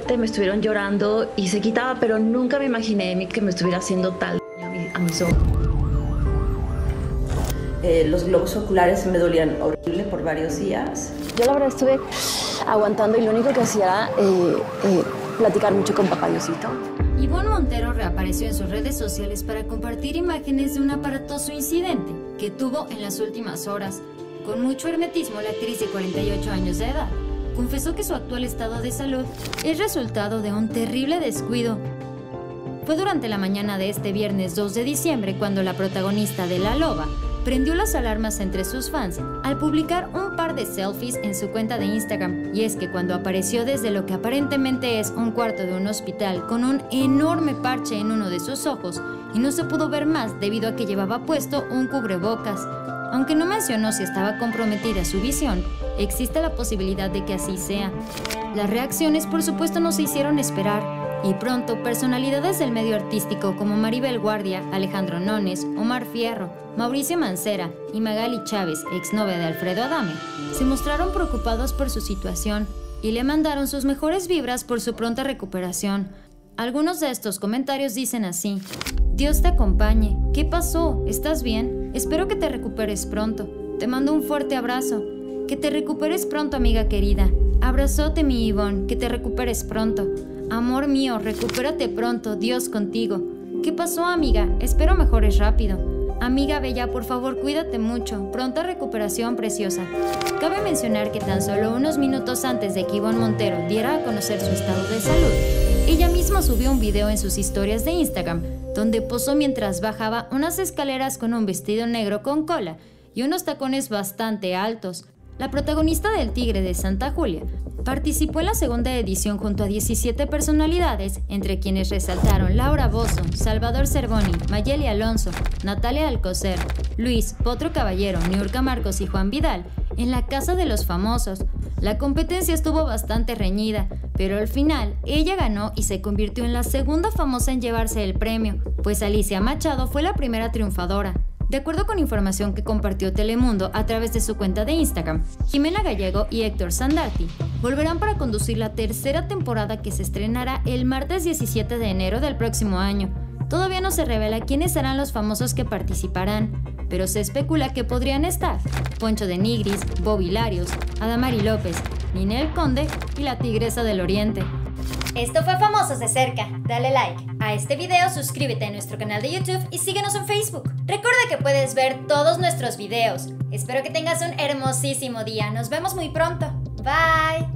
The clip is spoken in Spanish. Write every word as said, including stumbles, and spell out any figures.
Me estuvieron llorando y se quitaba, pero nunca me imaginé que me estuviera haciendo tal daño a, mi, a mis ojos. Eh, los globos oculares me dolían horrible por varios días. Yo la verdad estuve aguantando y lo único que hacía era eh, eh, platicar mucho con Papá Diosito. Ivonne Montero reapareció en sus redes sociales para compartir imágenes de un aparatoso incidente que tuvo en las últimas horas. Con mucho hermetismo, la actriz de cuarenta y ocho años de edad confesó que su actual estado de salud es resultado de un terrible descuido. Fue durante la mañana de este viernes dos de diciembre cuando la protagonista de La Loba prendió las alarmas entre sus fans al publicar un par de selfies en su cuenta de Instagram. Y es que cuando apareció desde lo que aparentemente es un cuarto de un hospital con un enorme parche en uno de sus ojos y no se pudo ver más debido a que llevaba puesto un cubrebocas. Aunque no mencionó si estaba comprometida su visión, existe la posibilidad de que así sea. Las reacciones, por supuesto, no se hicieron esperar, y pronto personalidades del medio artístico como Maribel Guardia, Alejandro Nones, Omar Fierro, Mauricio Mancera y Magali Chávez, exnovia de Alfredo Adame, se mostraron preocupados por su situación y le mandaron sus mejores vibras por su pronta recuperación. Algunos de estos comentarios dicen así: Dios te acompañe. ¿Qué pasó? ¿Estás bien? Espero que te recuperes pronto. Te mando un fuerte abrazo. Que te recuperes pronto, amiga querida. Abrazote, mi Ivonne. Que te recuperes pronto. Amor mío, recupérate pronto. Dios contigo. ¿Qué pasó, amiga? Espero mejores rápido. Amiga bella, por favor, cuídate mucho. Pronta recuperación, preciosa. Cabe mencionar que tan solo unos minutos antes de que Ivonne Montero diera a conocer su estado de salud, ella misma subió un video en sus historias de Instagram, donde posó mientras bajaba unas escaleras con un vestido negro con cola y unos tacones bastante altos. La protagonista del Tigre de Santa Julia participó en la segunda edición junto a diecisiete personalidades, entre quienes resaltaron Laura Bozzo, Salvador Cervoni, Mayeli Alonso, Natalia Alcocer, Luis Potro Caballero, Niurka Marcos y Juan Vidal, en la Casa de los Famosos. La competencia estuvo bastante reñida, pero al final ella ganó y se convirtió en la segunda famosa en llevarse el premio, pues Alicia Machado fue la primera triunfadora. De acuerdo con información que compartió Telemundo a través de su cuenta de Instagram, Jimena Gallego y Héctor Sandarti volverán para conducir la tercera temporada que se estrenará el martes diecisiete de enero del próximo año. Todavía no se revela quiénes serán los famosos que participarán, pero se especula que podrían estar Poncho de Nigris, Bobby Larios, Adamari López, Ninel Conde y la Tigresa del Oriente. Esto fue Famosos de Cerca. Dale like a este video, suscríbete a nuestro canal de YouTube y síguenos en Facebook. Recuerda que puedes ver todos nuestros videos. Espero que tengas un hermosísimo día. Nos vemos muy pronto. Bye.